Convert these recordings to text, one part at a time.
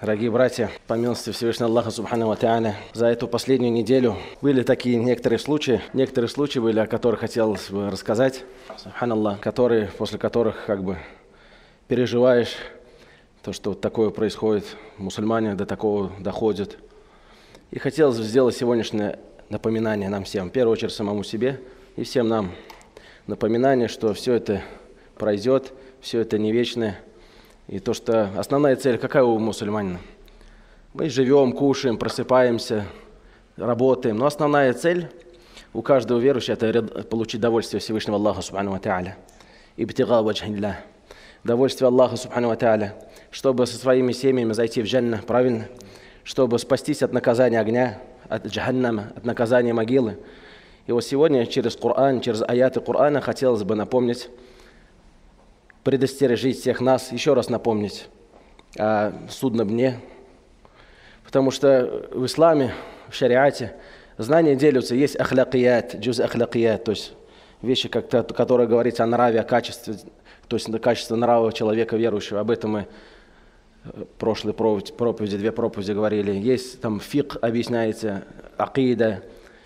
Дорогие братья, по милости Всевышнего Аллаха Субхану ва Тааля, за эту последнюю неделю были такие некоторые случаи были, о которых хотелось бы рассказать, субханаллах, после которых переживаешь то, что вот такое происходит, мусульмане до такого доходят. И хотелось бы сделать сегодняшнее напоминание нам всем, в первую очередь самому себе и всем нам, напоминание, что все это пройдет, все это не вечное. И то, что основная цель какая у мусульманина? Мы живем, кушаем, просыпаемся, работаем. Но основная цель у каждого верующего – это получить довольствие Всевышнего Аллаха Субхану ва Тааля. Ибтига ваджхилля. Довольствие Аллаха Субхану ва Тааля. Чтобы со своими семьями зайти в джанна, правильно? Чтобы спастись от наказания огня, от джаханнама, от наказания могилы. И вот сегодня через Коран, через аяты Корана хотелось бы напомнить, предостережить всех нас, еще раз напомнить о судном дне. Потому что в исламе, в шариате, знания делятся. Есть ахлякият, джуз ахлякият, то есть вещи, которые говорится о нраве, о качестве, то есть качество нрава человека верующего. Об этом мы в прошлой проповеди, две проповеди говорили. Есть там фикх, объясняется, акида,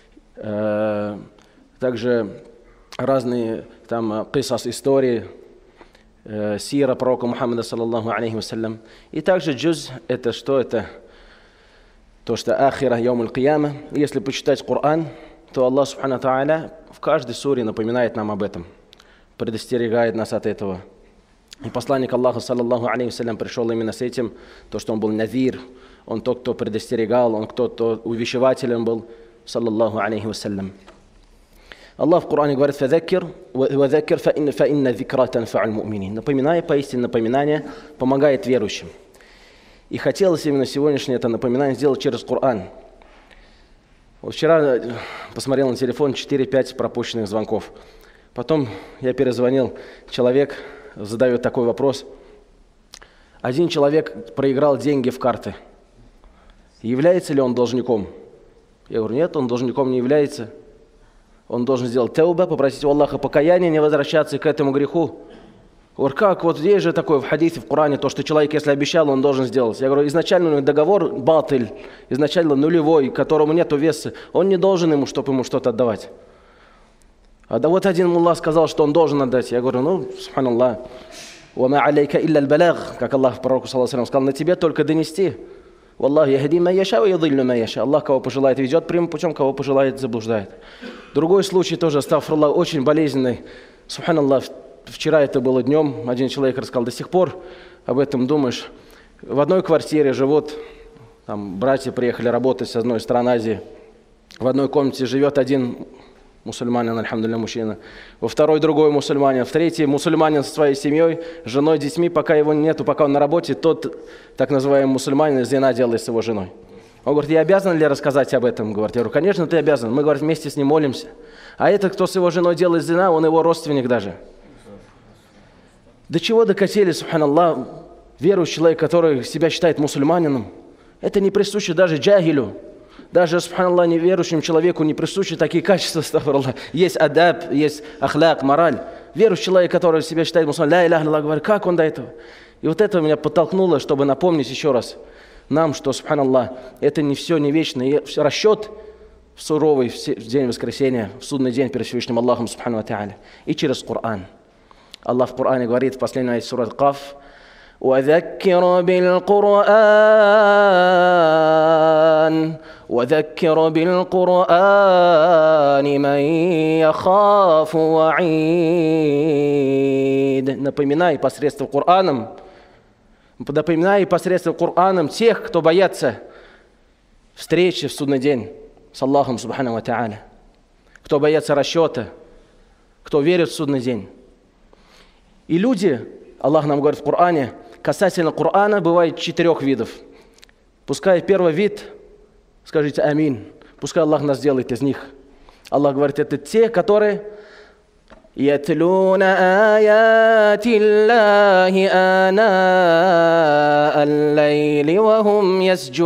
также разные там кисас, истории, сира пророка Мухаммада, саллаллаху алейхи вассалям. И также джуз – это что? Это то, что ахира, яум аль-кияма. Если почитать Коран, то Аллах Субхану ва Тааля в каждой суре напоминает нам об этом, предостерегает нас от этого. И посланник Аллаха, саллаллаху алейхи вассалям, пришел именно с этим, то, что он был назир, он тот, кто предостерегал, он кто увещевателем был, саллаллаху алейхи вассалям. Аллах в Коране говорит: «Фазаккир, вазаккир, фаинна зикра танфа'уль му'минин». Напоминай, поистине напоминание помогает верующим. И хотелось именно сегодняшнее это напоминание сделать через Коран. Вот вчера посмотрел на телефон 4-5 пропущенных звонков. Потом я перезвонил, человек задает такой вопрос. Один человек проиграл деньги в карты. Является ли он должником? Я говорю: нет, он должником не является. Он должен сделать тауба, попросить у Аллаха покаяния, не возвращаться к этому греху. Говорю: как? Вот здесь же такое в хадисе, в Коране, то, что человек, если обещал, он должен сделать. Я говорю: изначально договор батыль, изначально нулевой, которому нету веса. Он не должен ему, чтобы ему что-то отдавать. А да вот один мулла сказал, что он должен отдать. Я говорю: субханаллах, «Вама алейка илля аль-балаг», как Аллах пророку саллаллаху алейхи ва саллям сказал: на тебе только донести. Валлаху яхди ма яша ва юдиллю ма яша. Аллах кого пожелает ведет прямым путем, кого пожелает заблуждает. Другой случай тоже, астагфируллах, очень болезненный. Субханаллах, вчера это было днем, один человек рассказал: до сих пор об этом думаешь. В одной квартире живут, там братья приехали работать с одной страны Азии. В одной комнате живет один мусульманин, альхамдулилля, мужчина. Во второй другой мусульманин. В третьей мусульманин со своей семьей, женой, детьми. Пока его нету, пока он на работе, тот так называемый мусульманин зина делает с его женой. Он говорит: я обязан ли рассказать об этом? Говорит, я говорю: конечно, ты обязан. Мы, говорит, вместе с ним молимся. А этот, кто с его женой делает зина, он его родственник даже. До чего докатились, субханаллах, верующий человек, который себя считает мусульманином? Это не присуще даже джахилю. Даже, субханаллах, неверующему человеку не присущи такие качества, астагфируллах. Есть адаб, есть ахляк, мораль. Верующий человек, который себя считает мусульманином, ля иляха илlallah, говорит: как он до этого? И вот это меня подтолкнуло, чтобы напомнить еще раз нам, что, субханаллах, это не все не вечно. И расчет в суровый день воскресения, в судный день перед Всевышним Аллахом, субхану ва тааля. И через Коран. Аллах в Коране говорит в последней аяте суры Каф: وذكر بالقرآن من يخاف وعيد. Напоминай посредством Кораном тех, кто боятся встречи в судный день с Аллахом субхану ва тааля, кто боятся расчета, кто верит в судный день. И люди, Аллах нам говорит в Коране, касательно Корана бывает 4 видов. Пускай первый вид, скажите амин, пускай Аллах нас сделает из них. Аллах говорит, это те, которые ятлуна аяти Аллахи ана аль-лайли ва хум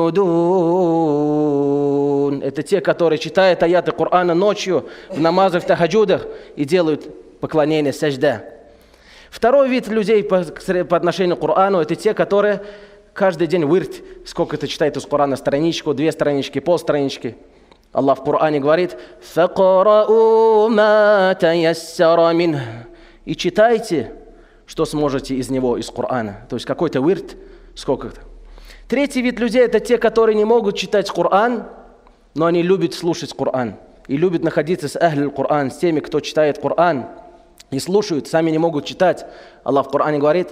ясджудун. Это те, которые читают аяты Корана ночью в намазах, в тахаджудах и делают поклонение, сажда. Второй вид людей по отношению к Корану – это те, которые Каждый день вырт, сколько ты читает из Корана, страничку, 2 странички, полстранички. Аллах в Коране говорит: «Факрау ма таяссара минх». И читайте, что сможете из него, из Корана. То есть какой-то вырт, сколько-то. Третий вид людей – это те, которые не могут читать Коран, но они любят слушать Коран. И любят находиться с ахль Коран, с теми, кто читает Коран. И слушают, сами не могут читать. Аллах в Коране говорит: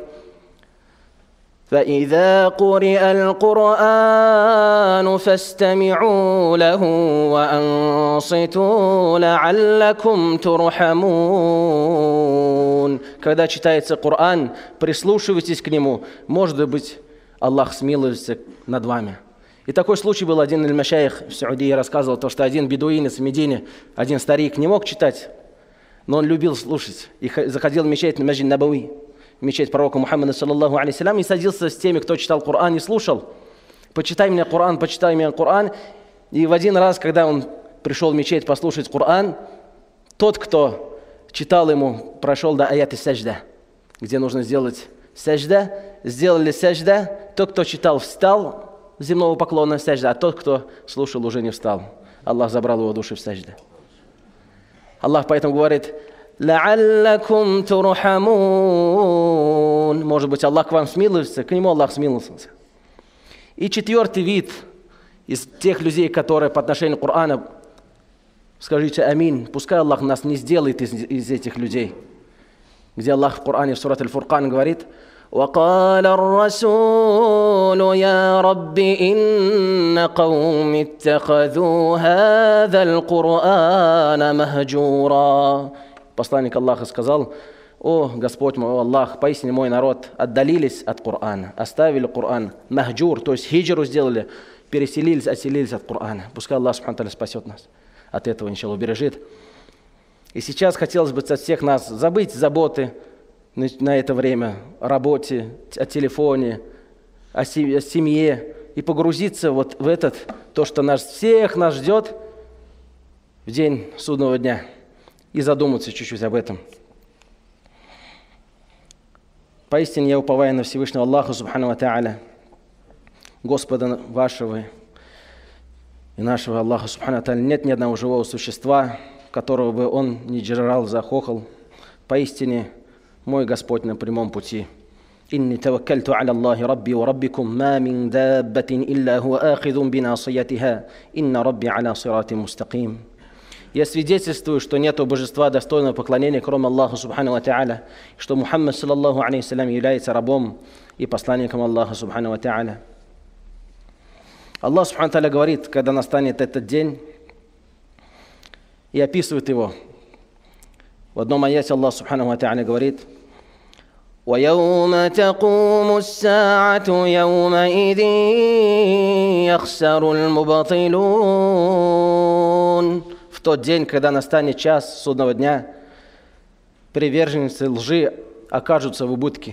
فَإِذَا قُرِئَ الْقُرْآنُ فَاسْتَمِعُوا لَهُ وَأَنصِتُوا لَعَلَّكُمْ تُرْحَمُونَ. Когда читается Коран, прислушивайтесь к нему. Может быть, Аллах смилуется над вами. И такой случай был. Один аль-Машайх в Саудии рассказывал, то, что один бедуинец в Медине, один старик, не мог читать, но он любил слушать. И заходил в мечеть на Масджид Набави, мечеть пророка Мухаммада, саллаллаху алейхиссалям, и садился с теми, кто читал Коран, и слушал. «Почитай мне Коран, почитай мне Коран». И в один раз, когда он пришел в мечеть послушать Коран, тот, кто читал ему, прошел до аяты сажда, где нужно сделать сажда, сделали сажда, тот, кто читал, встал с земного поклона сажда, а тот, кто слушал, уже не встал. Аллах забрал его души в сажда. Аллах поэтому говорит: «Ла'аллакум турхамун». Может быть, Аллах к вам смилуется, к нему Аллах смилуется. И четвертый вид из тех людей, которые по отношению к Корану, скажите амин, пускай Аллах нас не сделает из этих людей. Где Аллах в Коране, в сурат Аль-Фуркан говорит: وقال الرسول يا رب إن قوم اتخذوا هذا القرآن مهجورا. Посланник Аллаха сказал: «О Господь мой, о Аллах, поистине мой народ отдалились от Корана, оставили Коран, махджур, то есть хиджру сделали, переселились, отселились от Корана». Пускай Аллах субхану ва тааля спасет нас от этого, иншаллах, убережет. И сейчас хотелось бы от всех нас забыть заботы на это время, о работе, о телефоне, о семье, и погрузиться вот в то, что всех нас ждет в день судного дня, и задуматься чуть-чуть об этом. Поистине я уповаю на Всевышнего Аллаха субхану ва тааля, Господа вашего и нашего Аллаха субхану ва тааля. Нет ни одного живого существа, которого бы он не держал за хохол. Поистине мой Господь на прямом пути. «Инни таваккальту аля Аллахи Рабби ва Раббикум, ма мин даббатин илля хуа ахидун бинасиятиха, инна Рабби аля сирати мустаким». Я свидетельствую, что нет божества достойного поклонения, кроме Аллаха субхану ва тааля, что Мухаммад, саллаллаху алейхиссалям, является рабом и посланником Аллаха субхану ва тааля. Аллах субхану ва тааля говорит, когда настанет этот день, и описывает его. В одном аяте Аллах субхану ва тааля говорит: وَيَوْمَ تَقُومُ السَّاعَةُ يَوْمَئِذٍ يَخْسَرُ الْمُبْطِلُونَ. В тот день, когда настанет час судного дня, приверженцы лжи окажутся в убытке.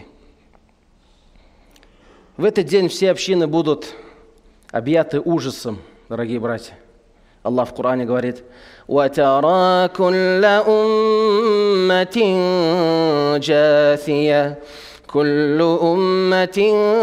В этот день все общины будут объяты ужасом, дорогие братья. Аллах в Коране говорит: وَتَرَى كُلَّ أُمَّةٍ جَاثِيَةٍ كُلُّ أُمَّةٍ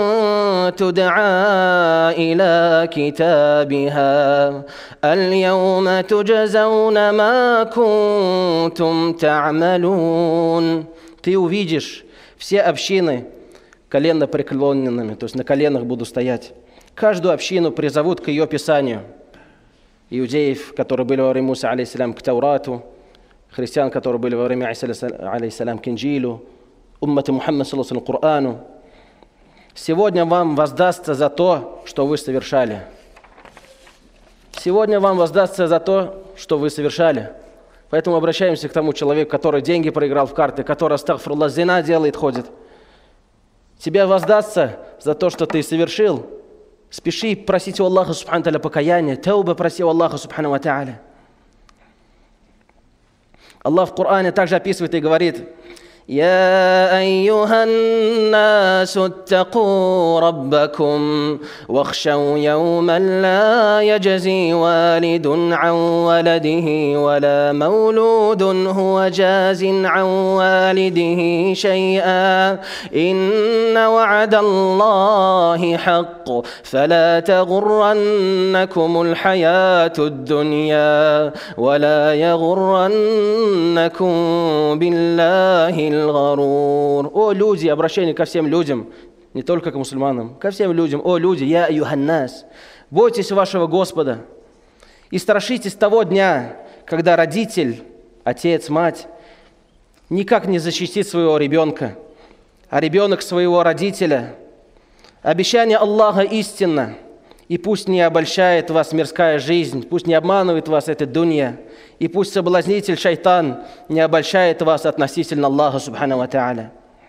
تُدْعَى إِلَى كِتَابِهَا الْيَوْمَ تُجْزَوْنَ مَا كُنْتُمْ تَعْمَلُونَ. Ты увидишь все общины коленно преклоненными, то есть на коленах будут стоять. Каждую общину призовут к ее писанию. Иудеев, которые были во время Мусы, алейхиссалям, к Таурату, христиан, которые были во время Иса, алейхиссалям, к Инджилу, уммати Мухаммад, саллаллаху алейхи, к Корану. Сегодня вам воздастся за то, что вы совершали. Сегодня вам воздастся за то, что вы совершали. Поэтому обращаемся к тому человеку, который деньги проиграл в карты, который, астагфируллах, зина делает, ходит. Тебе воздастся за то, что ты совершил. Спеши просить у Аллаха субхану ва тааля покаяния, тауба проси у Аллаха субхану ва тааля. Аллах в Коране также описывает и говорит: يا أيها الناس اتقوا ربكم واخشوا يوما لا يجزي والد عن ولده ولا مولود هو جاز عن والده شيئا إن وعد الله حق فلا تغرنكم الحياة الدنيا ولا يغرنكم بالله الغرور. О, люди, обращение ко всем людям, не только к мусульманам, ко всем людям. О, люди, я юханнас, бойтесь вашего Господа и страшитесь того дня, когда родитель, отец, мать никак не защитит своего ребенка, а ребенок своего родителя. Обещание Аллаха истинно, и пусть не обольщает вас мирская жизнь, пусть не обманывает вас эта дунья, и пусть соблазнитель шайтан не обольщает вас относительно Аллаха субхану ва тааля.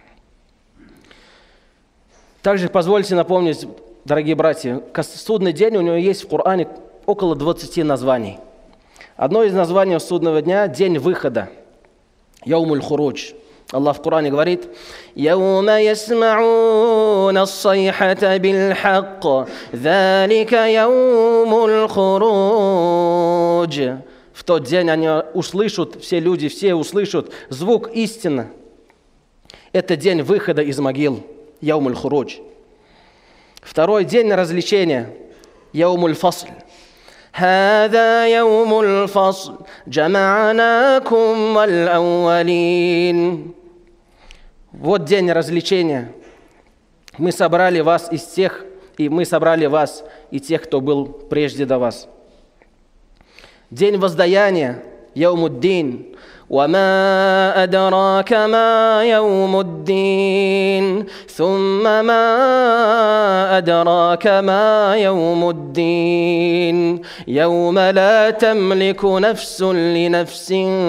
Также позвольте напомнить, дорогие братья, судный день у него есть в Коране около 20 названий. Одно из названий судного дня – день выхода, яумуль хурудж. Аллах в Коране говорит: «Яума ясма'уна ас-сайхата биль-хакк, залика яумуль хурудж». В тот день они услышат, все люди, все услышат звук истины. Это день выхода из могил, яумуль хурудж. Второй день развлечения, яумуль фасл. هذا يوم الفصل جمعناكم والأولين. Вот день развлечения. Мы собрали вас из тех, и мы собрали вас и тех, кто был прежде до вас. День воздаяния, яумуддин. وما أدراك ما يوم الدين ثم ما أدراك ما يوم الدين يوم لا تملك نفس لنفس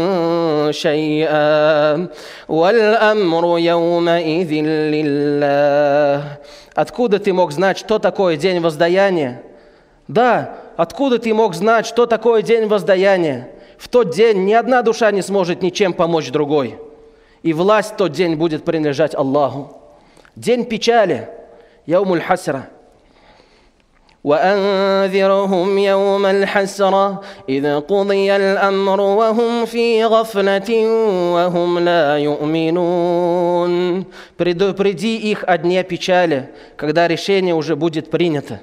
شيئا والأمر يومئذ لله. Откуда ты мог знать, что такое день воздаяния? Да, откуда ты мог знать, что такое день воздаяния? В тот день ни одна душа не сможет ничем помочь другой. И власть в тот день будет принадлежать Аллаху. День печали, яумуль хасра. وأنذرهم يوم الحسرة إذ قضي الأمر وهم في غفلة وهم لا يؤمنون. Предупреди их о дне печали, когда решение уже будет принято.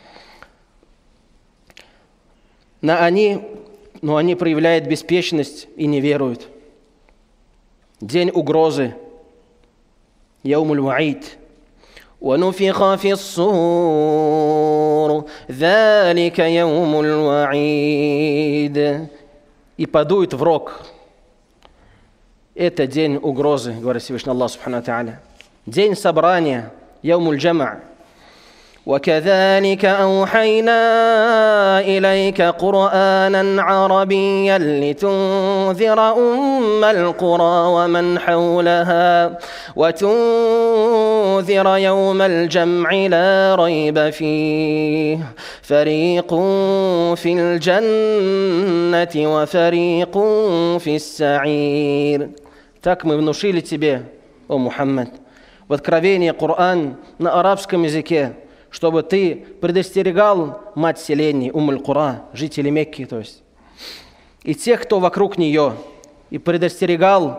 Но они проявляют беспечность и не веруют. День угрозы, яумуль ваид. ونفخ في الصور ذلك يوم الوعيد. И подует в рог. Это день угрозы, говорит Всевышний Аллах субхану ва тааля. День собрания, яумуль джама'. وكذلك أوحينا إليك قرآنا عربيا لتنذر أم القرى ومن حولها وتنذر يوم الجمع لا ريب فيه فريق في الجنة وفريق في السعير. Так мы внушили тебе, о Мухаммад, в откровении Коран на арабском языке, чтобы ты предостерегал мать селений, Умуль-Кура, жителей Мекки, то есть, и тех, кто вокруг нее, и предостерегал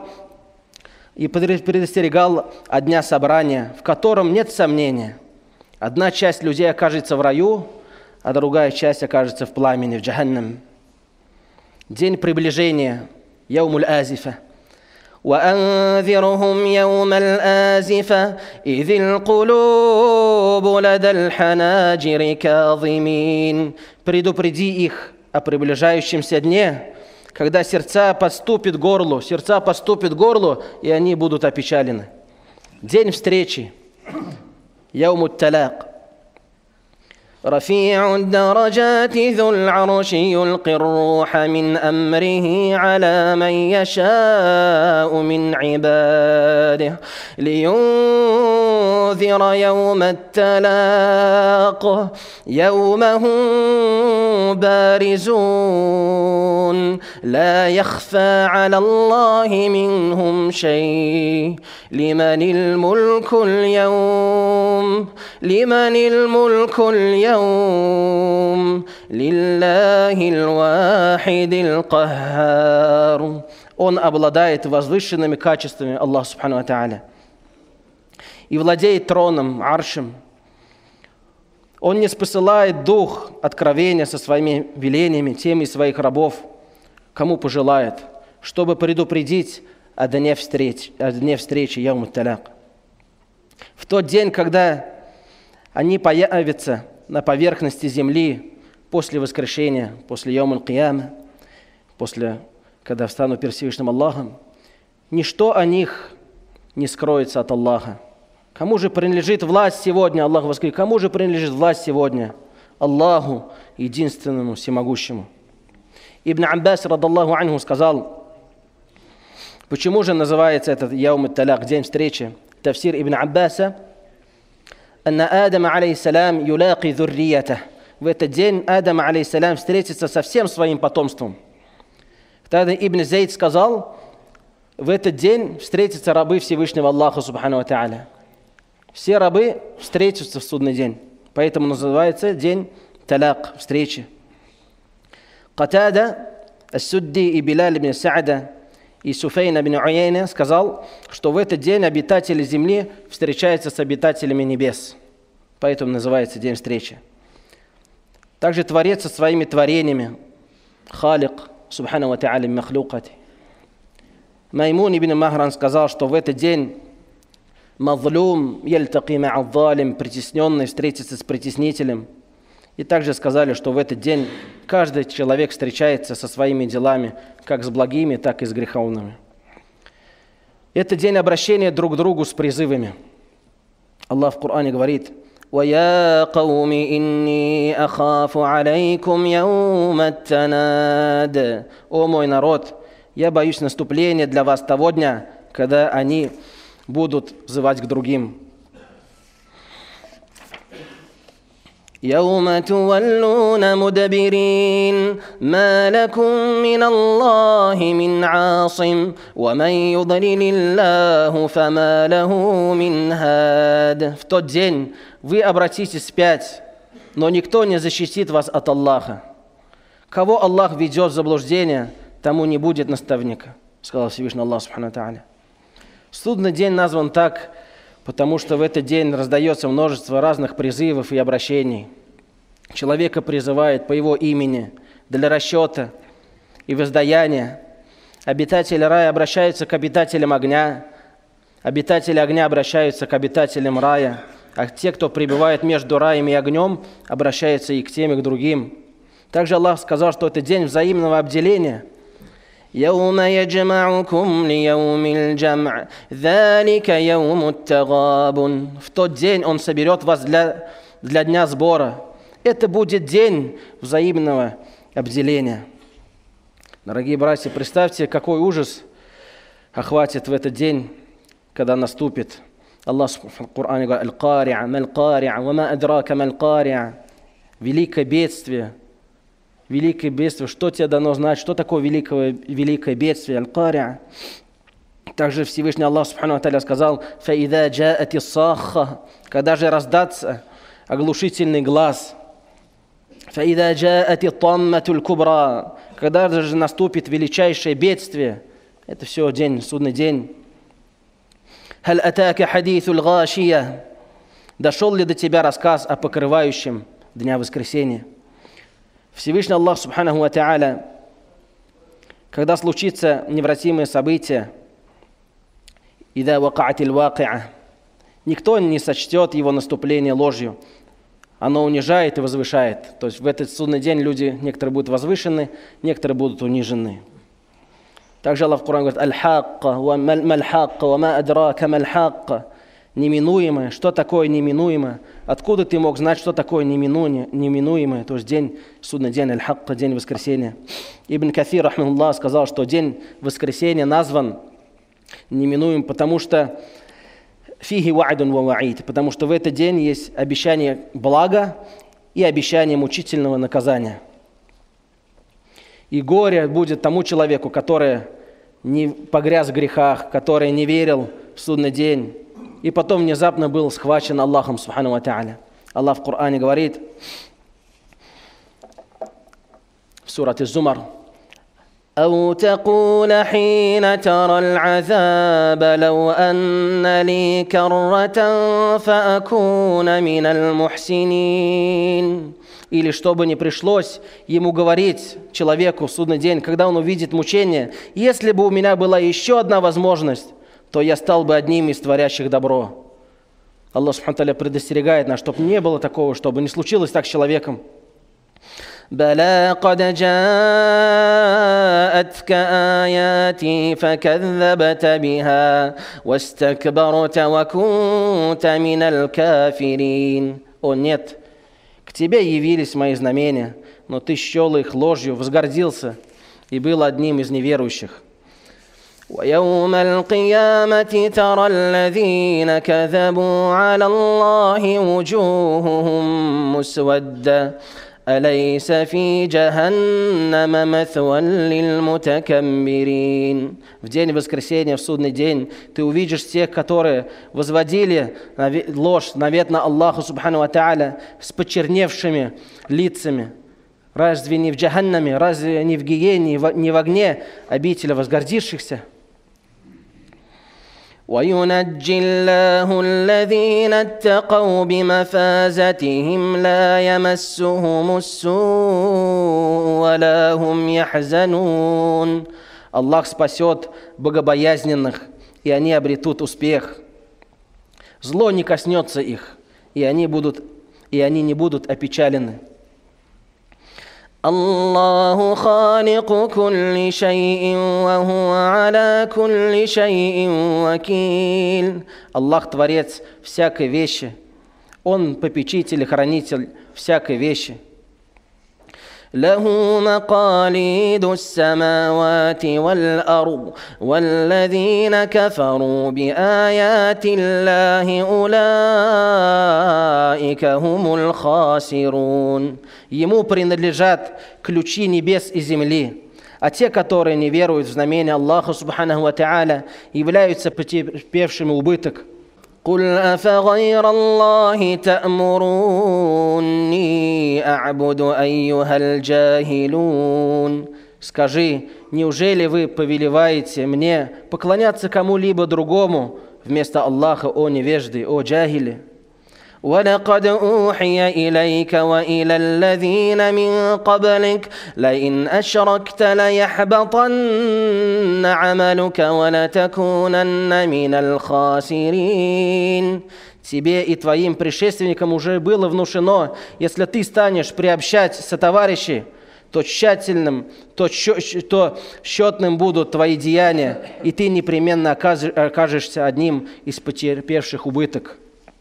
от дня собрания, в котором нет сомнения. Одна часть людей окажется в раю, а другая часть окажется в пламени, в джаханнам. День приближения, яумуль азифа. وأنذرهم يوم الآزفة إذ القلوب لدى الحناجر كاظمين. Предупреди их о приближающемся дне, когда сердца подступят к горлу, и они будут опечалены. День встречи, яумут талак. رفيع الدرجات ذو العرش يلقي الروح من أمره على من يشاء من عباده لينذر يوم التلاق يوم هم بارزون لا يخفى على الله منهم شيء لمن الملك اليوم لله الواحد القهار. Он обладает возвышенными качествами, Аллах Субхану ва Тааля, и владеет троном, аршем. Он не спосылает дух откровения со своими велениями тем из своих рабов, кому пожелает, чтобы предупредить о дне встречи, Яум ат-Таляк. В тот день, когда они появятся на поверхности земли после воскрешения, после Яум аль-Кияма, после, когда встанут перед Всевышним Аллахом, ничто о них не скроется от Аллаха. Кому же принадлежит власть сегодня? Аллах воскликнул. Кому же принадлежит власть сегодня? Аллаху, единственному, всемогущему. Ибн Аббас, радаллаху анху, сказал, почему же называется этот Яум ат-Таляк, день встречи? Тафсир Ибн Аббаса: «Анна Адама, алейхиссалям, юлаки зуррията». В этот день Адам, алейхиссалям, встретится со всем своим потомством. Тогда Ибн Зейд сказал, в этот день встретятся рабы Всевышнего Аллаха, субхану ва тааля. Все рабы встретятся в судный день. Поэтому называется день Таляк, встречи. Катада, Ас-Судди и Билаль ибн Са'да и Суфейн ибн Уяйна сказал, что в этот день обитатели земли встречаются с обитателями небес. Поэтому называется день встречи. Также Творец со своими творениями, Халик, субхану ва тааля, махлукати. Маймун ибн Махран сказал, что в этот день мазлум яльтаки ма'адзалим, притесненный встретится с притеснителем. И также сказали, что в этот день каждый человек встречается со своими делами, как с благими, так и с греховными. Это день обращения друг к другу с призывами. Аллах в Коране говорит: «Вая кауми инни ахафу алейкум яума танад». О мой народ, я боюсь наступления для вас того дня, когда они будут взывать к другим. يوم تولون مدبرين ما لكم من الله من عاصم ومن يضلل الله فما له من هاد. В тот день вы обратитесь вспять, но никто не защитит вас от Аллаха. Кого Аллах ведет в заблуждение, тому не будет наставника, сказал Всевышний Аллах субхану ва тааля. Судный день назван так, потому что в этот день раздается множество разных призывов и обращений. Человека призывает по его имени для расчета и воздаяния. Обитатели рая обращаются к обитателям огня, обитатели огня обращаются к обитателям рая, а те, кто пребывает между раем и огнем, обращаются и к тем, и к другим. Также Аллах сказал, что это день взаимного обделения. يوم يجمعكم ليوم الجمع ذلك يوم التغابن. В тот день Он соберет вас для дня сбора. Это будет день взаимного обделения. Дорогие братья, представьте, какой ужас охватит в этот день, когда наступит. Аллах в Коране говорит: «Аль-Кари'а, маль-Кари'а, ва ма адрака маль-Кари'а». Великое бедствие. Великое бедствие. Что тебе дано знать? Что такое великое бедствие? Аль-Кари'а. Также Всевышний Аллах Субхану ва Тааля сказал: «Фаида джаати сахха», когда же раздаться оглушительный глаз. «Фаида джаати тамматуль кубра», когда же наступит величайшее бедствие. Это все день, судный день. «Халь атака хадисуль гашия», дошел ли до тебя рассказ о покрывающем дня воскресения? Всевышний Аллах Субханаху ва Тааля, когда случится невратимое событие, «Ида вакаатиль вакиа», никто не сочтет его наступление ложью. Оно унижает и возвышает. То есть в этот судный день люди, некоторые будут возвышены, некоторые будут унижены. Также Аллах в Коране говорит: «Аль-хакка, ва маль-хакка, ва ма адрака маль-хакка». неминуемое. Что такое неминуемое? Откуда ты мог знать, что такое неминуемое? То есть день, судный день, аль-хакка, день воскресения. Ибн Кафир, рахмахуллах, сказал, что день воскресения назван неминуемым, потому что фиги ва'дун ва ва'ид, потому что в этот день есть обещание блага и обещание мучительного наказания. И горе будет тому человеку, который не погряз в грехах, который не верил в судный день, и потом внезапно был схвачен Аллахом, субхану ва та'аля. Аллах в Коране говорит в сурате Зумар: أو تقول حين ترى العذاب لو أن لي كرة فأكون من المحسنين. Или чтобы не пришлось ему говорить, человеку, в судный день, когда он увидит мучение: если бы у меня была еще одна возможность, то я стал бы одним из творящих добро. Аллах субхану тааля предостерегает нас, чтобы не было такого, чтобы не случилось так с человеком. بلى قد جاءتك آياتي فكذبت بها واستكبرت وكنت من الكافرين. О нет, к тебе явились мои знамения, но ты счел их ложью, возгордился и был одним из неверующих. ويوم القيامة ترى الذين كذبوا على الله وجوههم مسودة أليس في جهنم مثوى للمتكبرين. В день воскресения, в судный день, ты увидишь тех, которые возводили ложь, навет на Аллаху субхану ва та'аля, с почерневшими лицами. Разве не в джаханнаме, разве не в гиене, не в огне обители возгордившихся? وينجي الله الذين اتقوا بمفازتهم لا يمسهم السوء ولا هم يحزنون. Аллах спасет богобоязненных, и они обретут успех. Зло не коснется их, и они не будут опечалены. الله خالق كل شيء وهو على كل شيء وكيل. Аллах творец всякой вещи. Он попечитель и хранитель всякой вещи. له مقاليد السماوات والأرض والذين كفروا بآيات الله أولئك هم الخاسرون. Ему принадлежат ключи небес и земли, а те, которые не веруют в знамения Аллаха субханаху ва та'аля, являются потерпевшими убыток. قل أفغير الله تأمروني أعبد أيها الجاهلون. Скажи, неужели вы повелеваете мне поклоняться кому-либо другому вместо Аллаха, о невежды, о джахили? ولقد أوحي إليك وإلى الذين من قبلك لئن أشركت ليحبطن عملك ولتكونن من الخاسرين. Тебе и твоим предшественникам уже было внушено, если ты станешь приобщать сотоварищей, то счетным будут твои деяния, и ты непременно окажешься одним из потерпевших убыток.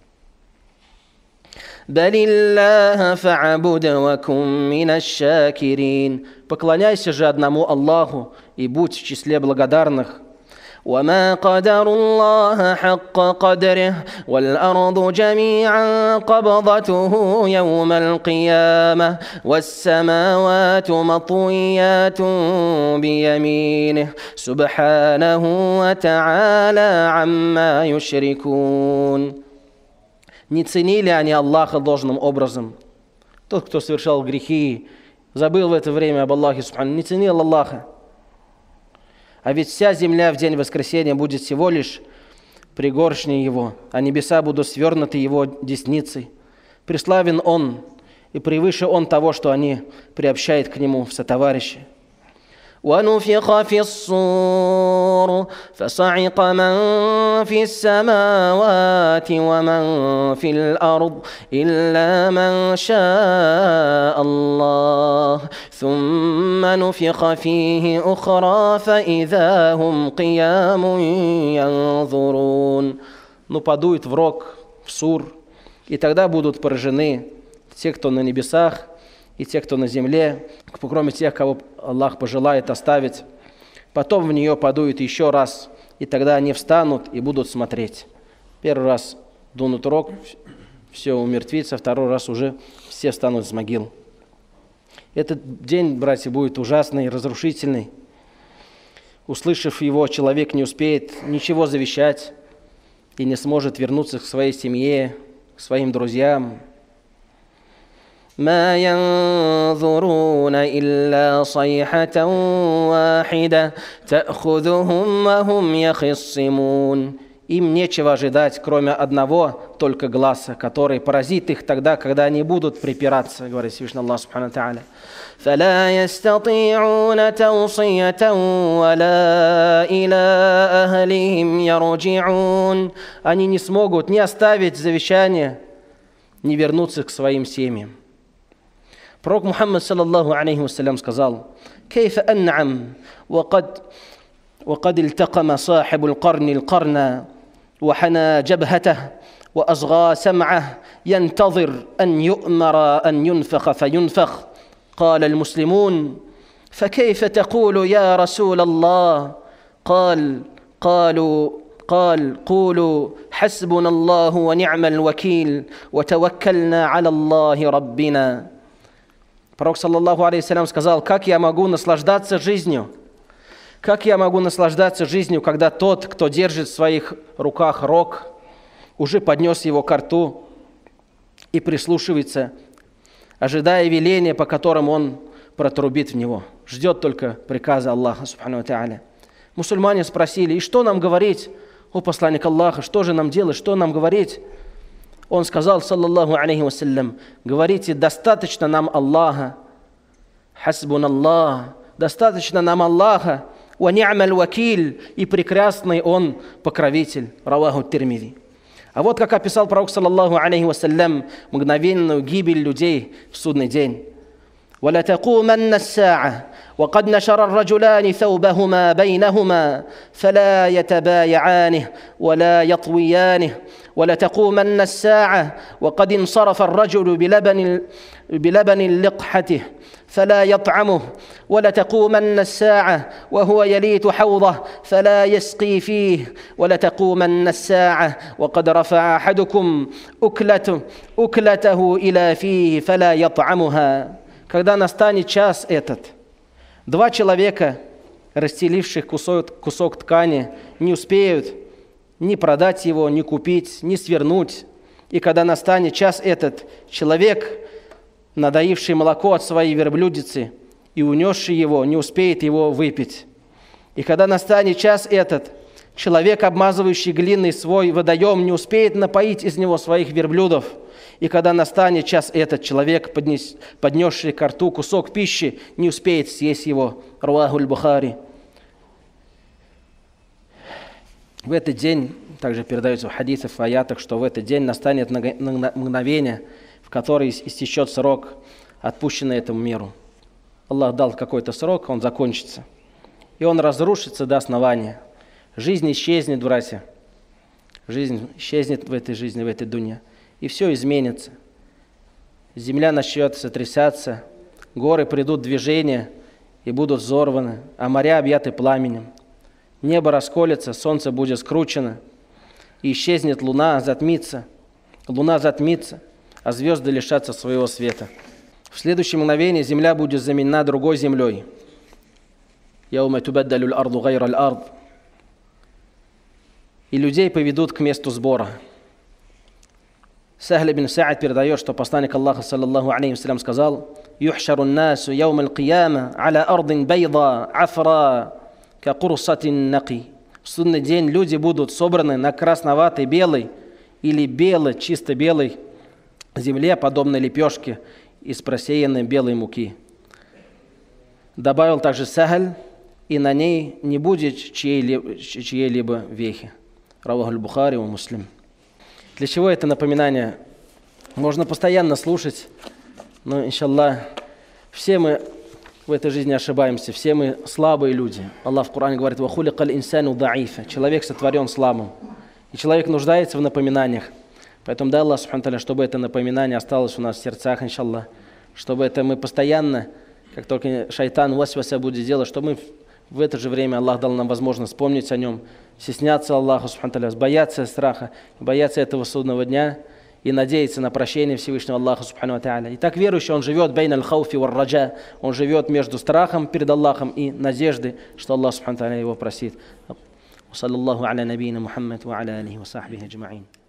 Поклоняйся же одному Аллаху и будь в числе благодарных. وما قدر الله حق قدره والأرض جميعا قبضته يوم القيامة والسماوات مطويات بيمينه سبحانه وتعالى عما يشركون. Не ценили они Аллаха должным образом. Тот, кто совершал грехи, забыл в это время об Аллахе субхану, не ценил Аллаха. А ведь вся земля в день воскресения будет всего лишь пригоршней его, а небеса будут свернуты его десницей. Преславен он, и превыше он того, что они приобщают к нему в сотоварищи. ونفخ في الصور فصعق من في السماوات ومن في الأرض إلا من شاء الله ثم نفخ فيه أخرى فإذا هم قيام ينظرون. но подует в рог, в сур, и тогда будут поражены те, кто на небесах, и те, кто на земле, кроме тех, кого Аллах пожелает оставить. Потом в нее подует еще раз, и тогда они встанут и будут смотреть. Первый раз дунут рог, все умертвится, второй раз уже все встанут с могил. Этот день, братья, будет ужасный, разрушительный. Услышав его, человек не успеет ничего завещать и не сможет вернуться к своей семье, к своим друзьям. ما ينظرون إلا صيحة واحدة تأخذهم وهم يخصمون. Им нечего ожидать, кроме одного только глаза, который поразит их тогда, когда они будут припираться, говорит Всевышний Аллах Субхану Тааля. فلا يستطيعون توصية ولا إلى أهلهم يرجعون. Они не смогут ни оставить завещание, ни вернуться к своим семьям. Пророк Мухаммад саллаллаху алейхи вассалям сказал: «Кейфа ан'ам, وقد التقم صاحب القرن القرن وحنى جبهته وأصغى سمعه ينتظر أن يؤمر أن ينفخ فينفخ. قال المسلمون: فكيف تقول يا رسول الله؟ قال قولوا حسبنا الله ونعم الوكيل وتوكلنا على الله ربنا». Пророк, саллаллаху алейхи вассалям, сказал: «Как я могу наслаждаться жизнью? Как я могу наслаждаться жизнью, когда тот, кто держит в своих руках рог, уже поднес его ко рту и прислушивается, ожидая веления, по которым он протрубит в него, ждет только приказа Аллаха Субхану Тааля». Мусульмане спросили: «И что нам говорить, о посланник Аллаха, что же нам делать, что нам говорить?» Он сказал, саллаллаху алейхи вассалям: «Говорите, достаточно нам Аллаха, хасбун Аллах, достаточно нам Аллаха, ва ни'маль вакиль, и прекрасный он покровитель». Раваху Тирмизи. А вот как описал пророк, саллаллаху алейхи вассалям, мгновенную гибель людей в судный день. «Ва ла такуманна ас-са'а, وقد نشر الرجلان ثوبهما بينهما فلا يتبايعانه ولا يطويانه ولتقومن الساعة وقد انصرف الرجل بلبن لقحته فلا يطعمه ولتقومن الساعة وهو يليت حوضه فلا يسقي فيه ولتقومن الساعة وقد رفع أحدكم أكلته إلى فيه فلا يطعمها». Когда настанет час этот, два человека, расстеливших кусок ткани, не успеют ни продать его, ни купить, ни свернуть. И когда настанет час этот, человек, надоивший молоко от своей верблюдицы и унесший его, не успеет его выпить. И когда настанет час этот, человек, обмазывающий глиной свой водоем, не успеет напоить из него своих верблюдов. И когда настанет час этот, человек, поднесший ко рту кусок пищи, не успеет съесть его. Раваху аль-Бухари. В этот день, также передается в хадисах, в аятах, что в этот день настанет мгновение, в которое истечет срок, отпущенный этому миру. Аллах дал какой-то срок, он закончится. И он разрушится до основания. Жизнь исчезнет, братья. Жизнь исчезнет в этой жизни, в этой дуне. И все изменится. Земля начнет сотрясаться, горы придут в движение и будут взорваны, а моря объяты пламенем. Небо расколется, солнце будет скручено, и исчезнет луна, затмится, а звезды лишатся своего света. В следующее мгновение земля будет заменена другой землей. «Яума тубаддалю л-арду гайра л-ард». И людей поведут к месту сбора. Сахль ибн Са'д передает, что посланник Аллаха, саллаллаху алейхи вассалям, сказал: «Юхшару н-насу яум ал-кияма аля ардин байда афра ка курсатин наки». В судный день люди будут собраны на красноватой белой или белой, чисто белой земле, подобной лепешке из просеянной белой муки. Добавил также Сахль: и на ней не будет чьей-либо вехи. Раваху аль-Бухари ва Муслим. Для чего это напоминание? Можно постоянно слушать, но, иншаллах, все мы в этой жизни ошибаемся, все мы слабые люди. Аллах в Коране говорит: «Ва хуликаль инсану даифа». Человек сотворен слабым. И человек нуждается в напоминаниях. Поэтому дай Аллах, субхану тааля, чтобы это напоминание осталось у нас в сердцах, иншаллах. Чтобы это мы постоянно, как только шайтан васваса будет делать, чтобы мы в это же время Аллах дал нам возможность вспомнить о нем, стесняться Аллаха, субхану тааля, бояться страха, бояться этого судного дня и надеяться на прощение Всевышнего Аллаха, субхану тааля. И так верующий, он живет бейн аль-хауфи вар раджа, он живет между страхом перед Аллахом и надеждой, что Аллах, субхану тааля, его простит. وصلى الله على نبينا محمد وعلى آله وصحبه أجمعين.